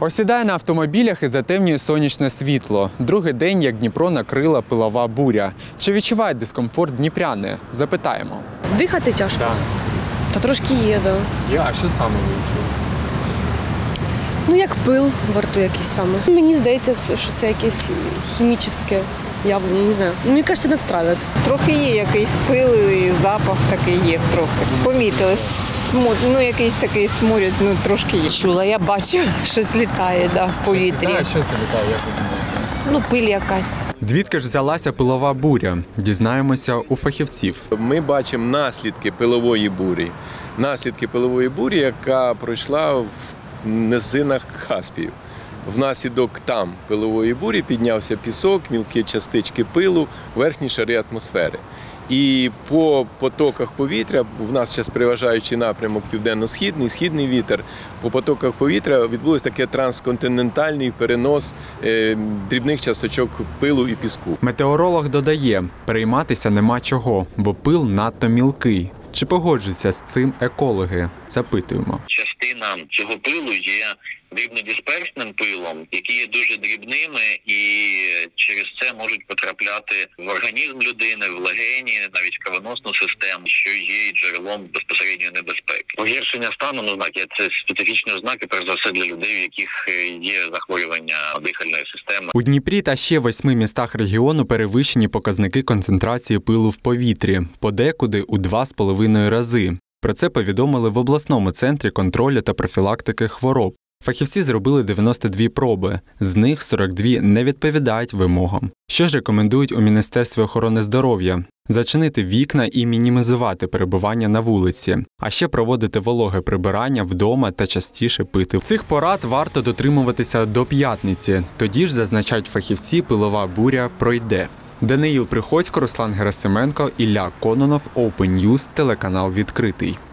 Осідає на автомобілях і затемнює сонячне світло. Другий день, як Дніпро накрила пилова буря. Чи відчувають дискомфорт дніпряни? Запитаємо. Дихати тяжко? Так. Та трошки є, так. А що саме ви відчули? Ну, як пил во рту якийсь саме. Мені здається, що це якесь хімічне явлення, не знаю. Мені кажеться, нас травлять. Трохи є якийсь пил і запах такий є трохи. Помітили, якийсь такий сморід, трошки є. Чула, я бачу, щось літає в повітрі. Що це літає, як ви думаєте? Пиль якась. Звідки ж взялася пилова буря? Дізнаємося у фахівців. Ми бачимо наслідки пилової бурі. Наслідки пилової бурі, яка пройшла в низинах Каспію. Внаслідок пилової бурі піднявся пісок, мілкі частички пилу, верхні шари атмосфери. І по потоках повітря, в нас зараз переважаючий напрямок південно-східний, східний вітер, по потоках повітря відбувся такий трансконтинентальний перенос дрібних часточок пилу і піску. Метеоролог додає, перейматися нема чого, бо пил надто мілкий. Чи погоджуються з цим екологи? Запитуємо. Частина цього пилу є дрібнодисперсним пилом, які є дуже дрібними і через це можуть потрапляти в організм людини, в легені, навіть в кровоносну систему, що є джерелом безпосередньої небезпеки. Погіршення стану, це специфічні ознаки, перш за все, для людей, в яких є захворювання дихальної системи. У Дніпрі та ще 8 містах регіону перевищені показники концентрації пилу в повітрі, подекуди у 2,5 рази. Про це повідомили в обласному центрі контролю та профілактики хвороб. Фахівці зробили 92 проби, з них 42 не відповідають вимогам. Що ж рекомендують у Міністерстві охорони здоров'я? Зачинити вікна і мінімізувати перебування на вулиці, а ще проводити вологе прибирання вдома та частіше пити. Цих порад варто дотримуватися до п'ятниці, тоді ж, зазначають фахівці, пилова буря пройде. Даниїл Приходько, Руслан Герасименко, Ілля Кононов, Open News, телеканал «Відкритий».